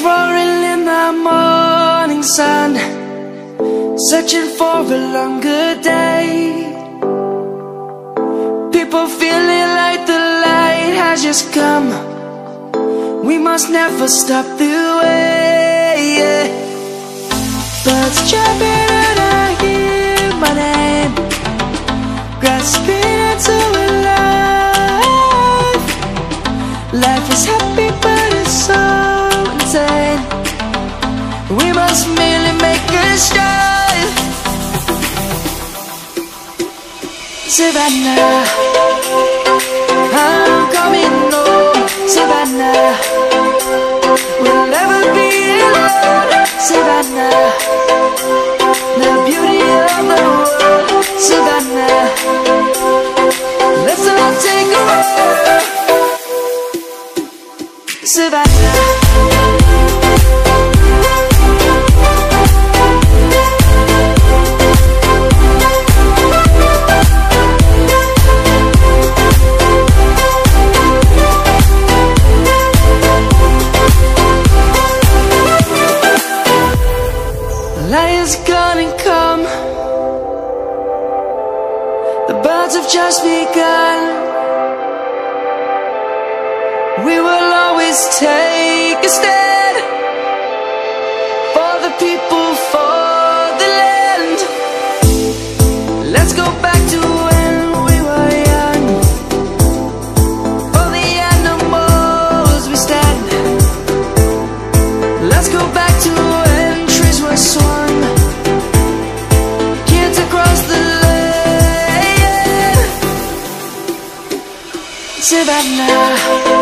roaring in the morning sun, searching for a longer day. People feeling like the light has just come. We must never stop the way, yeah. Birds chirping and I hear my name, grasping into a life. Life is happy but it's so insane. We must merely make a strive. Savannah, I'm coming home. Savannah, we'll never be alone. Savannah, the beauty of the world. Savannah, let's all take a walk. Savannah. Lion's gonna come. The birds have just begun. We will always take a stand for the people, for the land. Let's go back to when we were young. For the animals we stand. Let's go back to when trees were swung, kids across the land. Savannah.